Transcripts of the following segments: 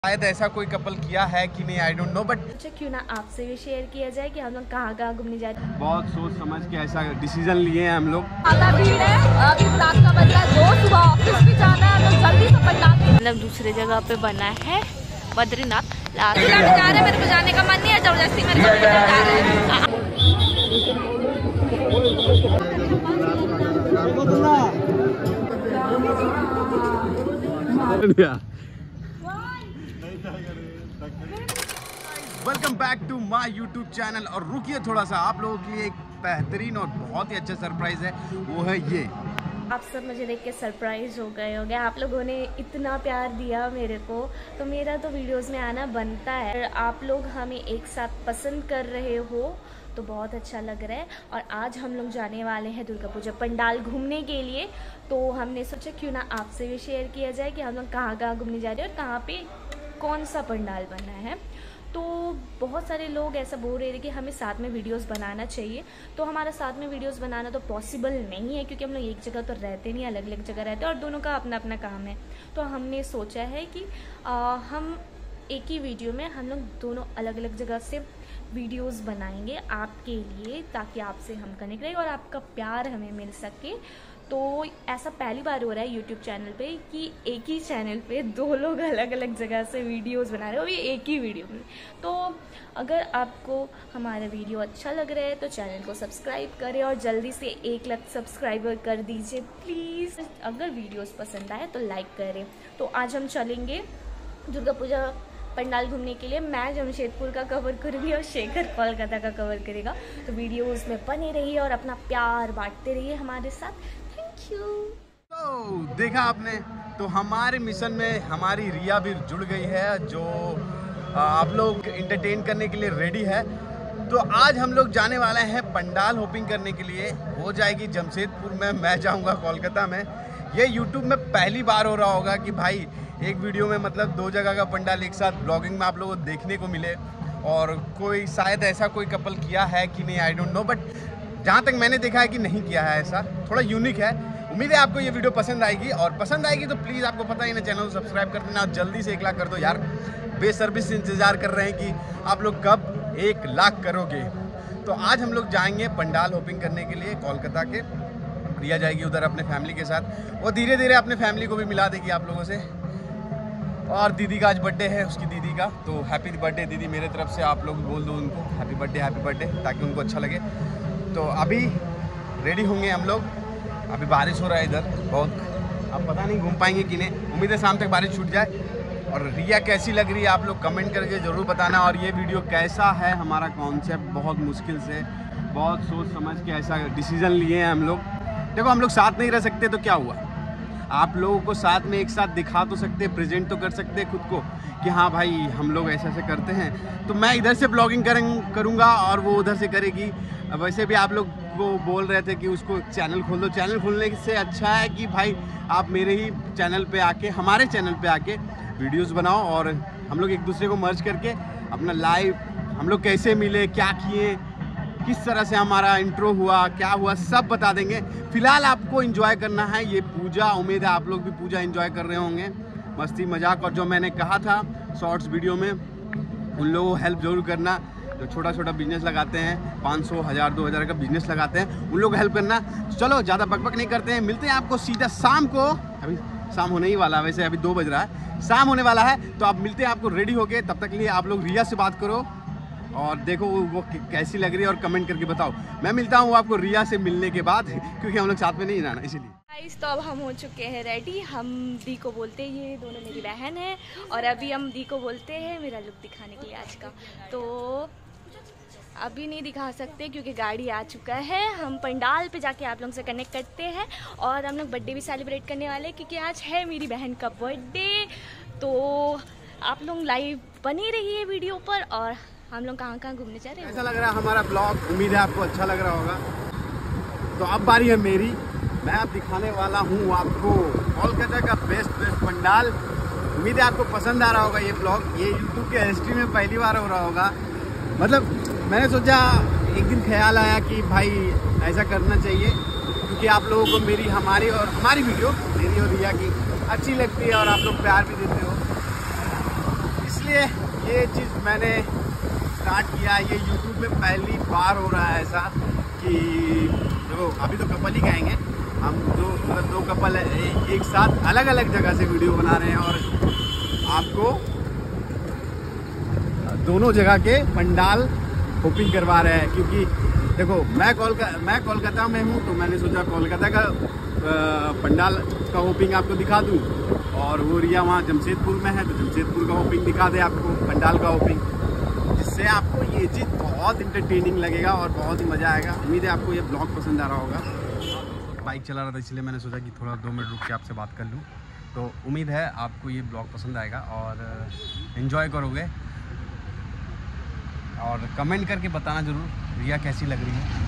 शायद ऐसा कोई कपल किया है कि नहीं, आई डोंट नो, बट अच्छा क्यों ना आपसे भी शेयर किया जाए कि हम लोग कहाँ कहाँ घूमने जा रहे हैं। बहुत सोच समझ के ऐसा डिसीजन लिए हैं हम लोग। ज्यादा भीड़ है, अभी रात का बज रहा है 2, सुबह ऑफिस भी जाना है तो जल्दी से पंडाल मतलब दूसरे जगह पे बना है बद्रीनाथ। जा रहे हैं। मेरे को जाने का मन नहीं है, जबरदस्ती मेरे को लेकर जा रहे हैं। Welcome back to my YouTube channel. और रुकिए थोड़ा सा, आप लोगों के लिए एक बेहतरीन और बहुत ही अच्छा सरप्राइज है, वो है ये। आप सब मुझे देख के सरप्राइज हो गए होंगे। आप लोगों ने इतना प्यार दिया मेरे को, तो मेरा तो वीडियोस में आना बनता है। आप लोग हमें एक साथ पसंद कर रहे हो तो बहुत अच्छा लग रहा है। और आज हम लोग जाने वाले हैं दुर्गा पूजा पंडाल घूमने के लिए। तो हमने सोचा क्यों ना आपसे भी शेयर किया जाए कि हम लोग कहाँ कहाँ घूमने जा रहे हैं और कहाँ पे कौन सा पंडाल बना है। तो बहुत सारे लोग ऐसा बोल रहे थे कि हमें साथ में वीडियोस बनाना चाहिए। तो हमारा साथ में वीडियोस बनाना तो पॉसिबल नहीं है, क्योंकि हम लोग एक जगह तो रहते नहीं, अलग अलग जगह रहते हैं और दोनों का अपना अपना काम है। तो हमने सोचा है कि हम एक ही वीडियो में हम लोग दोनों अलग अलग जगह से वीडियोस बनाएंगे आपके लिए, ताकि आपसे हम कनेक्ट रहें और आपका प्यार हमें मिल सके। तो ऐसा पहली बार हो रहा है यूट्यूब चैनल पे कि एक ही चैनल पे दो लोग अलग अलग जगह से वीडियोस बना रहे हैं, और ये एक ही वीडियो में। तो अगर आपको हमारा वीडियो अच्छा लग रहा है तो चैनल को सब्सक्राइब करें और जल्दी से 1 लाख सब्सक्राइबर कर दीजिए प्लीज़। अगर वीडियोस पसंद आए तो लाइक करें। तो आज हम चलेंगे दुर्गा पूजा पंडाल घूमने के लिए। मैं जमशेदपुर का कवर करूँगी और शेखर कोलकाता का कवर करेगा। तो वीडियोस में बने रहिए और अपना प्यार बांटते रहिए हमारे साथ। Thank you. तो देखा आपने, तो हमारे मिशन में हमारी रिया भी जुड़ गई है, जो आप लोग इंटरटेन करने के लिए रेडी है। तो आज हम लोग जाने वाले हैं पंडाल होपिंग करने के लिए। हो जाएगी जमशेदपुर में, मैं जाऊंगा कोलकाता में। ये यूट्यूब में पहली बार हो रहा होगा कि भाई एक वीडियो में मतलब 2 जगह का पंडाल एक साथ ब्लॉगिंग में आप लोगों को देखने को मिले। और कोई शायद ऐसा कोई कपल किया है कि नहीं, आई डोंट नो, बट जहाँ तक मैंने देखा है कि नहीं किया है ऐसा। थोड़ा यूनिक है। उम्मीद है आपको ये वीडियो पसंद आएगी, और पसंद आएगी तो प्लीज़ आपको पता ही ना, चैनल को सब्सक्राइब कर देना और जल्दी से 1 लाख कर दो यार। बेसब्री से इंतज़ार कर रहे हैं कि आप लोग कब 1 लाख करोगे। तो आज हम लोग जाएंगे पंडाल होपिंग करने के लिए कोलकाता के। रिया जाएगी उधर अपने फैमिली के साथ, वो धीरे धीरे अपने फैमिली को भी मिला देगी आप लोगों से। और दीदी का आज बर्थडे है, उसकी दीदी का, तो हैप्पी बर्थडे दीदी मेरे तरफ से। आप लोग बोल दो उनको हैप्पी बर्थडे, ताकि उनको अच्छा लगे। तो अभी रेडी होंगे हम लोग। अभी बारिश हो रहा है इधर बहुत, अब पता नहीं घूम पाएंगे कि नहीं। उम्मीद है शाम तक बारिश छूट जाए। और रिया कैसी लग रही है आप लोग कमेंट करके ज़रूर बताना। और ये वीडियो कैसा है, हमारा कॉन्सेप्ट बहुत मुश्किल से, बहुत सोच समझ के ऐसा डिसीज़न लिए हैं हम लोग। देखो हम लोग साथ नहीं रह सकते तो क्या हुआ, आप लोगों को साथ में एक साथ दिखा तो सकते, प्रेजेंट तो कर सकते खुद को कि हाँ भाई हम लोग ऐसे ऐसे करते हैं। तो मैं इधर से ब्लॉगिंग करूँगा और वो उधर से करेगी। वैसे भी आप लोग को बोल रहे थे कि उसको चैनल खोल दो। चैनल खोलने से अच्छा है कि भाई आप मेरे ही चैनल पे आके, हमारे चैनल पे आके वीडियोस बनाओ, और हम लोग एक दूसरे को मर्ज करके अपना लाइव, हम लोग कैसे मिले, क्या किए, किस तरह से हमारा इंट्रो हुआ, क्या हुआ, सब बता देंगे। फिलहाल आपको एंजॉय करना है ये पूजा। उम्मीद है आप लोग भी पूजा एंजॉय कर रहे होंगे, मस्ती मजाक। और जो मैंने कहा था शॉर्ट्स वीडियो में, उन लोगों को हेल्प जरूर करना। जो छोटा छोटा बिजनेस लगाते हैं, 500, 1000, 2000 का बिजनेस लगाते हैं, उन लोग हेल्प करना। चलो ज़्यादा बकबक नहीं करते हैं, मिलते हैं आपको सीधा शाम को। अभी शाम होने ही वाला है, वैसे अभी 2 बज रहा है, शाम होने वाला है। तो आप मिलते हैं आपको रेडी होके। तब तक के लिए आप लोग रिया से बात करो और देखो वो कैसी लग रही है और कमेंट करके बताओ। मैं मिलता हूँ आपको रिया से मिलने के बाद, क्योंकि हम लोग साथ में नहीं रहना इसलिए। तो अब हम हो चुके हैं रेडी। हम दी को बोलते हैं, ये दोनों मेरी बहन है, और अभी हम दी को बोलते हैं मेरा लुक दिखाने के लिए आज का। तो अभी नहीं दिखा सकते क्योंकि गाड़ी आ चुका है। हम पंडाल पे जाके आप लोगों से कनेक्ट करते हैं, और हम लोग बर्थडे भी सेलिब्रेट करने वाले हैं क्योंकि आज है मेरी बहन का बर्थडे। तो आप लोग लाइव बने रहिए वीडियो पर। और हम लोग कहाँ कहाँ घूमने जा रहे हैं। ऐसा लग रहा है हमारा ब्लॉग, उम्मीद है आपको अच्छा लग रहा होगा। तो अब बारी है मेरी, मैं अब दिखाने वाला हूँ आपको कोलकाता का बेस्ट पंडाल। उम्मीद है आपको पसंद आ रहा होगा ये ब्लॉग। ये यूट्यूब के हिस्ट्री में पहली बार हो रहा होगा। मतलब मैंने सोचा, एक दिन ख्याल आया कि भाई ऐसा करना चाहिए, क्योंकि आप लोगों को हमारी वीडियो, मेरी और रिया की अच्छी लगती है और आप लोग प्यार भी देते हो। देखिए ये चीज़ मैंने स्टार्ट किया, ये यूट्यूब में पहली बार हो रहा है ऐसा कि देखो अभी तो कपल ही कहेंगे हम, दो कपल एक साथ अलग अलग जगह से वीडियो बना रहे हैं और आपको दोनों जगह के पंडाल होपिंग करवा रहे हैं। क्योंकि देखो मैं कोलकाता में हूँ, तो मैंने सोचा कोलकाता का पंडाल का होपिंग आपको दिखा दूँ, और वो रिया वहाँ जमशेदपुर में है तो जमशेदपुर का होपिंग दिखा दे आपको, पंडाल का होपिंग, जिससे आपको ये चीज़ बहुत इंटरटेनिंग लगेगा और बहुत ही मज़ा आएगा। उम्मीद है आपको ये ब्लॉग पसंद आ रहा होगा। बाइक चला रहा था इसलिए मैंने सोचा कि थोड़ा 2 मिनट रुक के आपसे बात कर लूँ, तो उम्मीद है आपको ये ब्लॉग पसंद आएगा और इन्जॉय करोगे। और कमेंट करके बताना ज़रूर रिया कैसी लग रही है।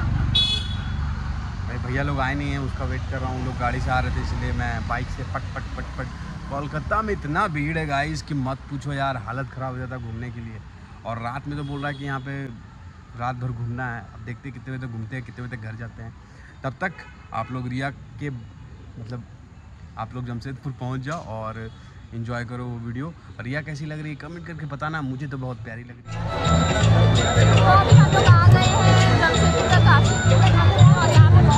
भाई भैया लोग आए नहीं हैं, उसका वेट कर रहा हूँ। लोग गाड़ी से आ रहे थे इसलिए मैं बाइक से पट। कोलकाता में इतना भीड़ है गाइस कि मत पूछो यार, हालत ख़राब हो जाता है घूमने के लिए। और रात में तो बोल रहा है कि यहाँ पे रात भर घूमना है। अब देखते कितने बजे तक घूमते हैं, कितने बजे तक घर जाते हैं। तब तक आप लोग रिया के आप लोग जमशेदपुर पहुँच जाओ और इन्जॉय करो वो वीडियो। रिया कैसी लग रही है कमेंट करके बताना, मुझे तो बहुत प्यारी लग रही है। तो अभी हम लोग आ गए हैं जमशेदपुर का और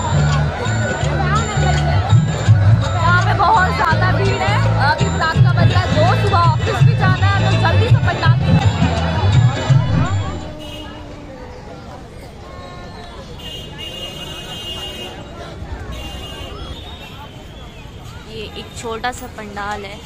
यहाँ पे बहुत ज़्यादा भीड़ है। अभी रात का बज रहा है 2, सुबह ऑफिस भी जाना है तो जल्दी से पंडाल ये एक छोटा सा पंडाल है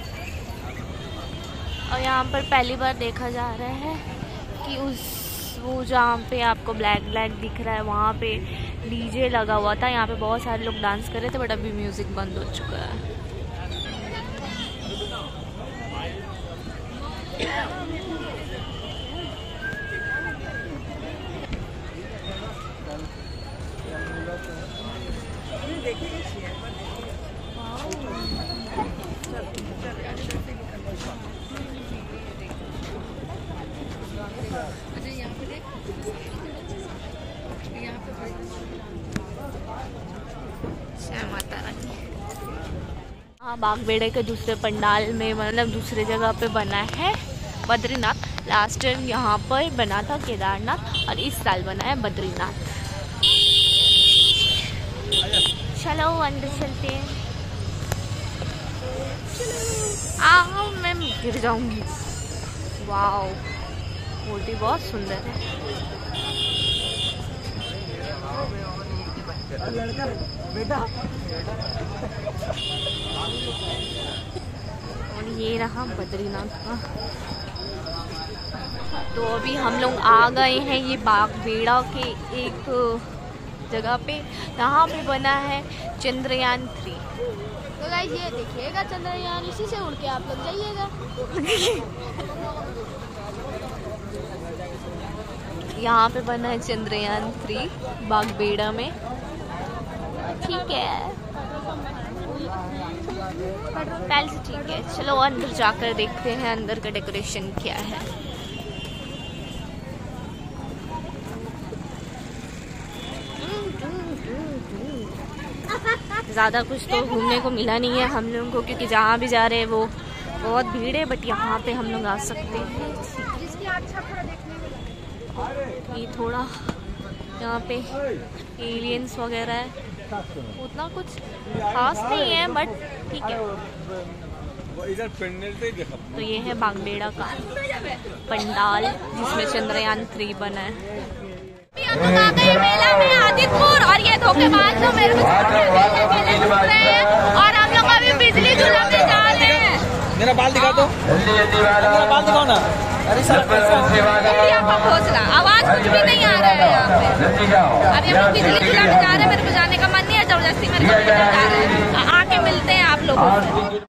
और यहाँ पर पहली बार देखा जा रहा है कि वो जहाँ पे आपको ब्लैक दिख रहा है वहाँ पे डीजे लगा हुआ था। यहाँ पे बहुत सारे लोग डांस कर रहे थे, बट अभी म्यूजिक बंद हो चुका है। हाँ, बागबेड़े के दूसरे पंडाल में मतलब दूसरे जगह पे बना है बद्रीनाथ। लास्ट टाइम यहाँ पर बना था केदारनाथ और इस साल बना है बद्रीनाथ। चलो अंदर चलते हैं। मैं गिर जाऊंगी। वाओ, मूर्ति बहुत सुंदर है। और ये रहा बद्रीनाथ का। तो अभी हम लोग आ गए हैं ये बागबेड़ा के एक जगह पे। यहाँ पे बना है चंद्रयान 3। तो गाइस ये देखिएगा चंद्रयान, इसी से उड़ के आप लोग जाइएगा। यहाँ पे बना है चंद्रयान 3 बागबेड़ा में। ठीक है, पहले से ठीक है। चलो अंदर जाकर देखते हैं अंदर का डेकोरेशन क्या है। ज़्यादा कुछ तो घूमने को मिला नहीं है हम लोगों को, क्योंकि जहाँ भी जा रहे हैं वो बहुत भीड़ है। बट यहाँ पे हम लोग आ सकते हैं। ये थोड़ा यहाँ पे एलियंस वगैरह है, उतना कुछ खास नहीं है बट ठीक है। तो ये है बागबेड़ा का पंडाल जिसमें चंद्रयान 3 बना है। हम लोग आ गए मेला में आदितपुर, और ये धोखेबाज लोग मेरे को मेले घूम रहे हैं और हम लोग अभी बिजली झूला में जा रहे हैं। मेरा बाल दिखा दो, मेरा बाल दिखाओ ना। अरे सर आवाज कुछ भी नहीं आ रहा है यहाँ पे। अभी हम लोग बिजली झूला में जा रहे हैं। मेरे को जाने का मन नहीं है, जबरदस्ती मेरे को लेकर जा रहे हैं। आके मिलते हैं आप लोगों से।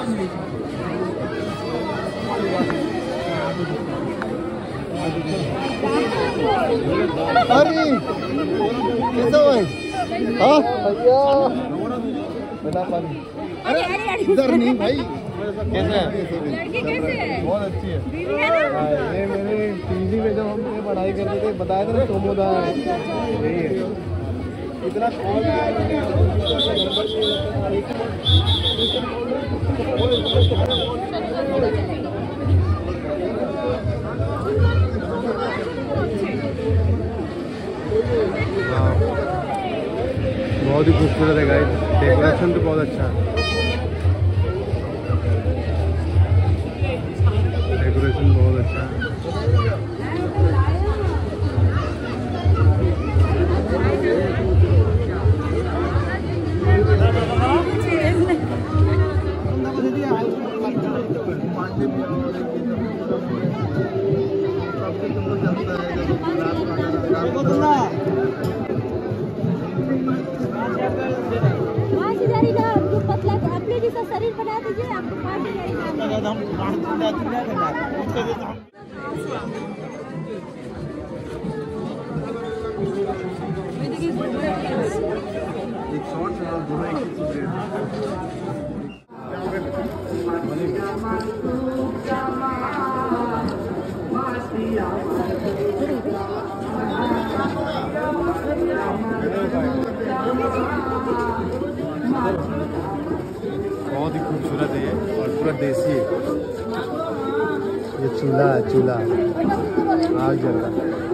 अरे कैसा हुआ? हाँ भैया बेटा पानी इधर नहीं भाई। कैसे है? लड़की कैसे है? बहुत अच्छी है। दीदी है ना? ये मेरे पीजी में जब हम पढ़ाई करते थे बताया था ना टोमोदा है यही है। इतना बहुत ही खूबसूरत है गाइस। डेकोरेशन तो बहुत अच्छा है। डेकोरेशन बहुत अच्छा है। अपने जैसा शरीर बना दीजिए, आपको 5 बहुत ही खूबसूरत है ये और पूरा देसी है। ये चूल्हा है, चूल्हा आग जल रहा है।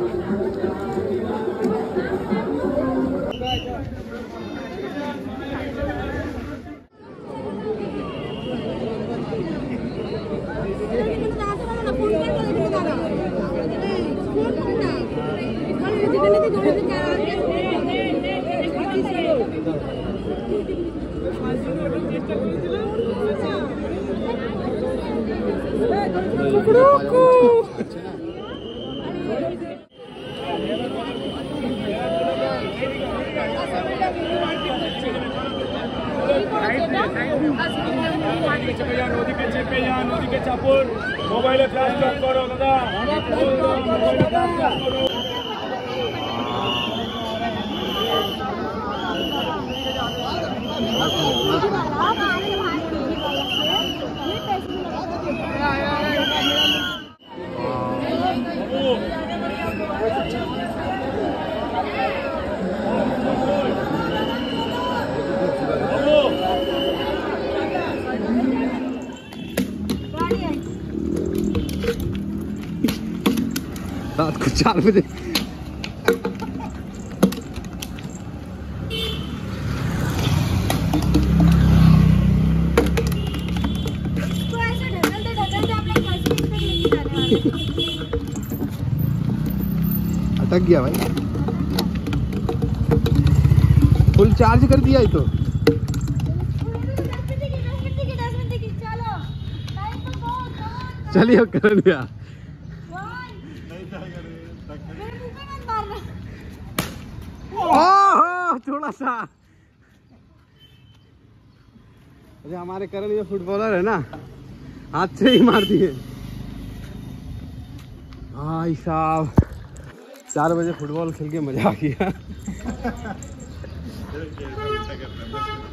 नदी के चापुर मोबाइल फ्लैश करो दादा। रात को 4 बजे अटक गया भाई। फुल चार्ज कर दिया ही तो। चलिए कर दिया। ओह थोड़ा सा। अरे हमारे करण ये फुटबॉलर है ना, हाथ से ही मार दिए। भाई साहब 4 बजे फुटबॉल खेल के मजा आ गया।